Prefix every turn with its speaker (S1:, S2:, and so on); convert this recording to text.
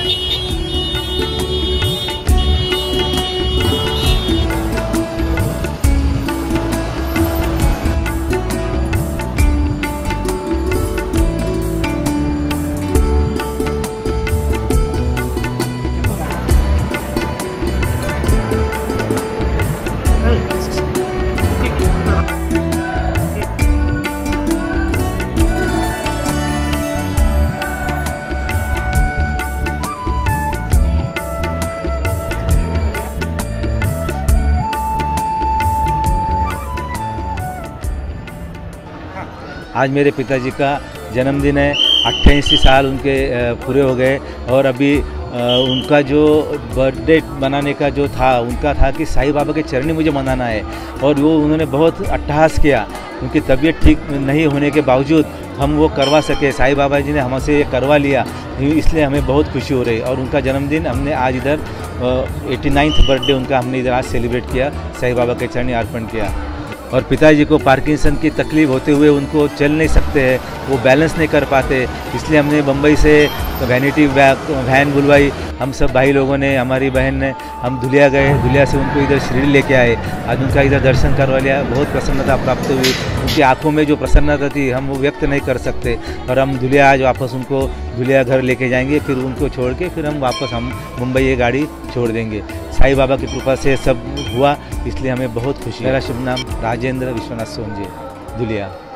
S1: आज मेरे पिताजी का जन्मदिन है। 88 साल उनके पूरे हो गए और अभी उनका जो बर्थडे मनाने का जो था उनका था कि साईं बाबा के चरणी मुझे मनाना है और वो उन्होंने बहुत अट्टहास किया। उनकी तबीयत ठीक नहीं होने के बावजूद हम वो करवा सके, साईं बाबा जी ने हमसे ये करवा लिया, इसलिए हमें बहुत खुशी हो रही। और उनका जन्मदिन हमने आज इधर 89वां बर्थडे उनका हमने इधर आज सेलिब्रेट किया, साईं बाबा के चरणी अर्पण किया। और पिताजी को पार्किंसन की तकलीफ़ होते हुए उनको चल नहीं सकते हैं, वो बैलेंस नहीं कर पाते, इसलिए हमने मुंबई से वैनिटी वैन बुलवाई। हम सब भाई लोगों ने, हमारी बहन ने, हम धुलिया गए, धुलिया से उनको इधर शिरडी लेके आए। आज उनका इधर दर्शन करवा लिया, बहुत प्रसन्नता प्राप्त हुई। उनकी आंखों में जो प्रसन्नता थी हम वो व्यक्त नहीं कर सकते। और हम धुलिया आज वापस उनको धुलिया घर लेके जाएंगे, फिर उनको छोड़ के फिर हम वापस मुंबई ये गाड़ी छोड़ देंगे। साईं बाबा की कृपा से सब हुआ, इसलिए हमें बहुत खुशी है। मेरा शुभ नाम राजेंद्र विश्वनाथ सोनजी, धुलिया।